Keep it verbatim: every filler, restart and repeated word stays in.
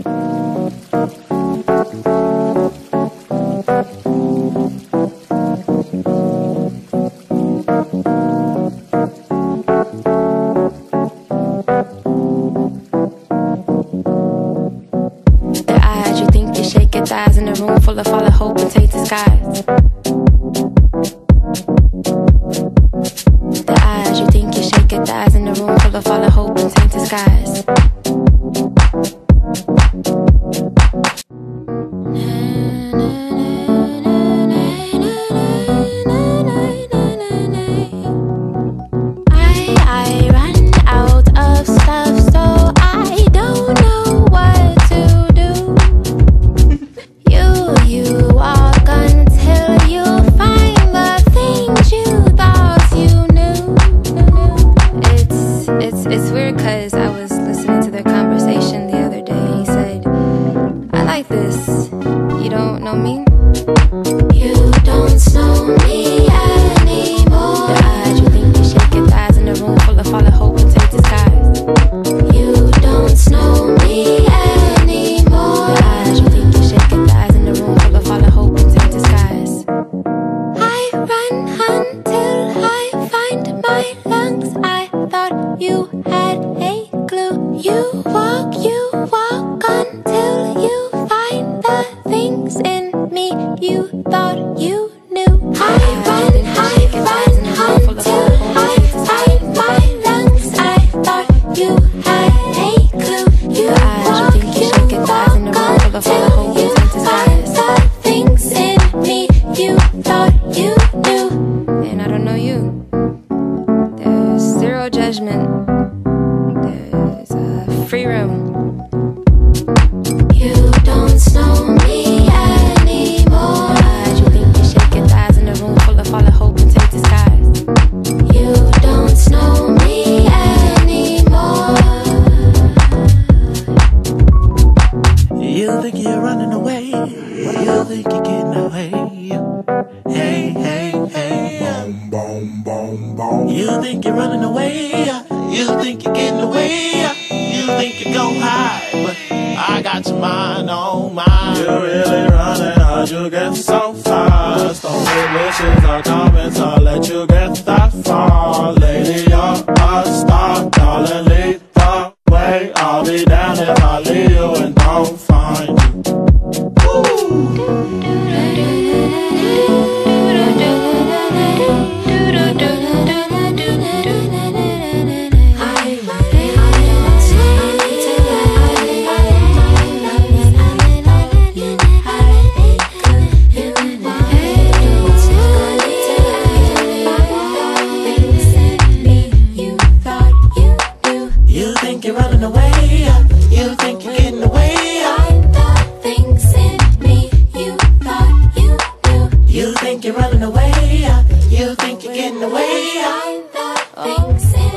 Thighs in a room full of fallen hope and tainted skies. The eyes, you think you shake your thighs in a room full of fallen hope and tainted skies. I, I run out of stuff, so I don't know what to do. You walk until you find the things you thought you knew. It's, it's, it's weird cause I was listening to their conversation the other day. He said, I like this, you don't know me? You don't know me anymore. The eyes, you think you shake your thighs in a room full of fallen hope and tainted skies. You don't know me anymore. The eyes, you think you shake your thighs in a room full of fallen hope and tainted skies. I run until I find my lungs. I thought you had a clue. You walk, you walk until you find the things in me you thought you knew. I run, I run until I find my lungs. I thought you had a clue. You walk, you walk until you find the things in me you thought you knew. And I don't know you. There's zero judgment. There's a free room. You don't know me anymore. Eyes, you think you shake your thighs in a room full of fallen hope and tainted skies. You don't know me anymore. You think you're running away, you think you're getting away. Hey, hey, hey. Boom, boom, boom, boom. You think you're running away, you think you're getting away. You think you're gon' hide, but I got your mind on mine. You're really running, how'd you get so fast? Don't be wishes or comments, I'll let you get that far. Lady, you're a star, darling, lead the way. I'll be down if I leave you and don't find you. You think you're running away, you think you're getting away. Find the things in me you thought you knew. You think you're running away, you think you're getting away. Find the things in